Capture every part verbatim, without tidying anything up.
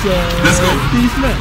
uh, let's go. Keith Smith.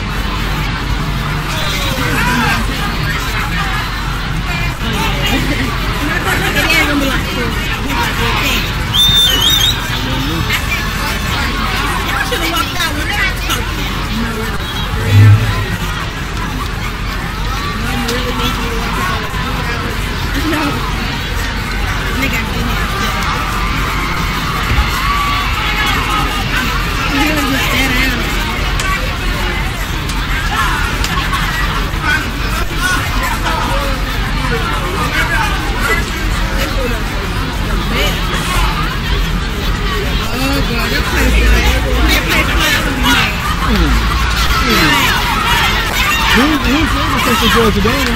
Georgia Dana.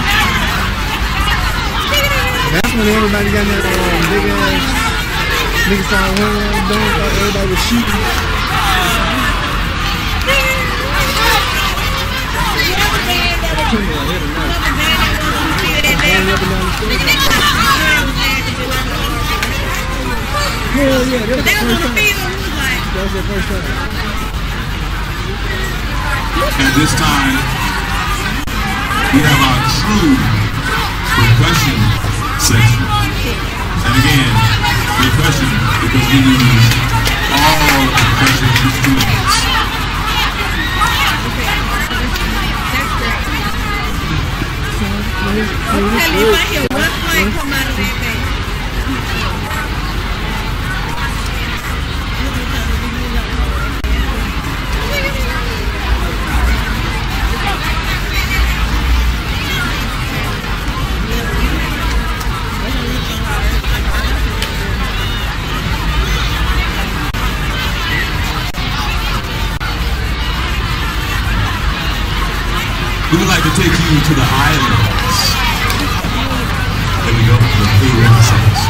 That's when everybody got that um, big ass niggas started running around the dome, thought everybody was shooting. Hell yeah, that was the first time. That was their first time. At this time, we have our true percussion section. And again, percussion because we use all percussion instruments. Okay, if I hear one flame come out of that thing. We would like to take you to the islands. There we go, the free Renaissance.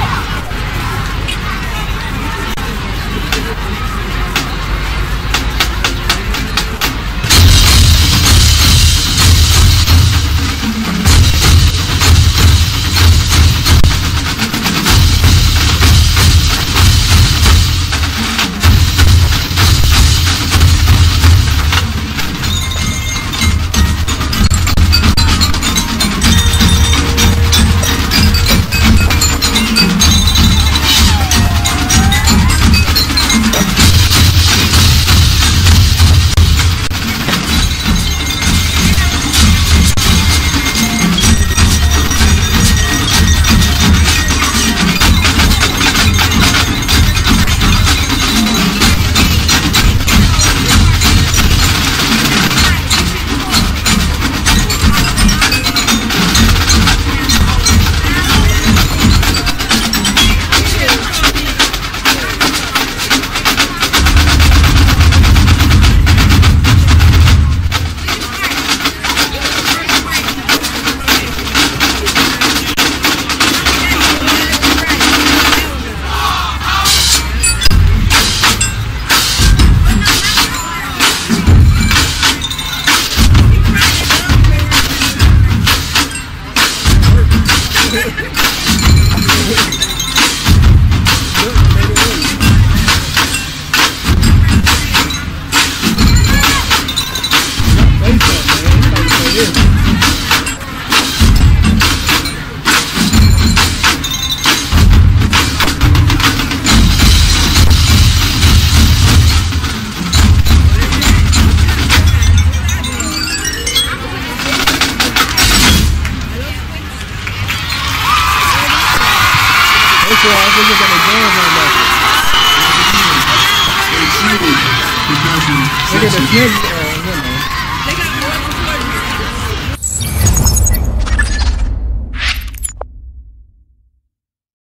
Percussion section.